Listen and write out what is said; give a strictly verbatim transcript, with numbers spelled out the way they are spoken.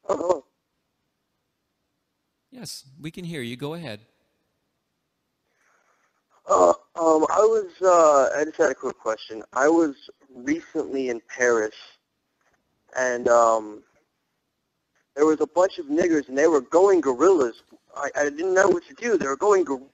Hello. Yes, we can hear you. Go ahead. Uh, um, I was, uh, I just had a quick question. I was recently in Paris, and, um, there was a bunch of niggers, and they were going gorillas. I, I didn't know what to do. They were going gorillas